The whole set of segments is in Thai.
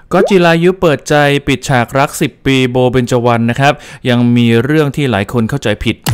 ก็จิรายุเปิดใจปิดฉากรัก10 ปีโบเบญจวรรณนะครับยังมีเรื่องที่หลายคนเข้าใจผิด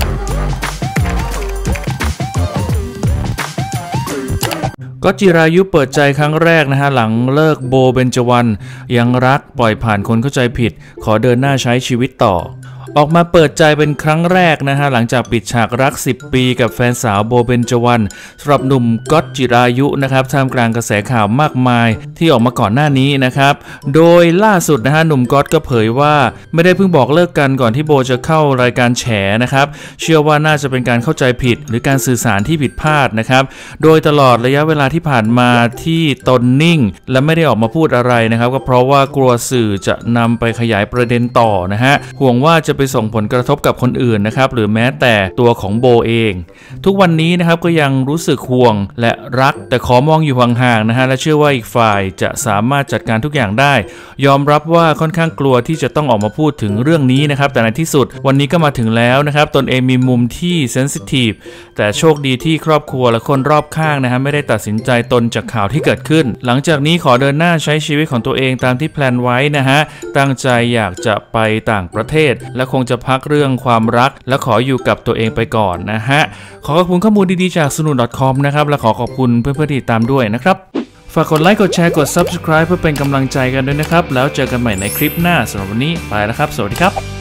ก็จิรายุเปิดใจครั้งแรกนะฮะหลังเลิกโบเบญจวรรณยังรักปล่อยผ่านคนเข้าใจผิดขอเดินหน้าใช้ชีวิตต่อออกมาเปิดใจเป็นครั้งแรกนะฮะหลังจากปิดฉากรัก10 ปีกับแฟนสาวโบเบญจวรรณสำหรับหนุ่มก๊อตจิรายุนะครับท่ามกลางกระแสข่าวมากมายที่ออกมาก่อนหน้านี้นะครับโดยล่าสุดนะฮะหนุ่มก๊อตก็เผยว่าไม่ได้เพิ่งบอกเลิกกันก่อนที่โบจะเข้ารายการแฉนะครับเชื่อว่าน่าจะเป็นการเข้าใจผิดหรือการสื่อสารที่ผิดพลาดนะครับโดยตลอดระยะเวลาที่ผ่านมาที่ตนนิ่งและไม่ได้ออกมาพูดอะไรนะครับก็เพราะว่ากลัวสื่อจะนำไปขยายประเด็นต่อนะฮะห่วงว่าจะไปส่งผลกระทบกับคนอื่นนะครับหรือแม้แต่ตัวของโบเองทุกวันนี้นะครับก็ยังรู้สึกห่วงและรักแต่ขอมองอยู่ห่างๆนะฮะและเชื่อว่าอีกฝ่ายจะสามารถจัดการทุกอย่างได้ยอมรับว่าค่อนข้างกลัวที่จะต้องออกมาพูดถึงเรื่องนี้นะครับแต่ในที่สุดวันนี้ก็มาถึงแล้วนะครับตนเองมีมุมที่เซนซิทีฟแต่โชคดีที่ครอบครัวและคนรอบข้างนะฮะไม่ได้ตัดสินใจตนจากข่าวที่เกิดขึ้นหลังจากนี้ขอเดินหน้าใช้ชีวิตของตัวเองตามที่แพลนไว้นะฮะตั้งใจอยากจะไปต่างประเทศและคงจะพักเรื่องความรักและขออยู่กับตัวเองไปก่อนนะฮะขอขอบคุณข้อมูลดีๆจากสนุน .com นะครับและขอขอบคุณเพื่อนๆที่ตามด้วยนะครับฝากกดไลค์กดแชร์กด Subscribe เพื่อเป็นกำลังใจกันด้วยนะครับแล้วเจอกันใหม่ในคลิปหน้าสำหรับวันนี้ไปแล้วครับสวัสดีครับ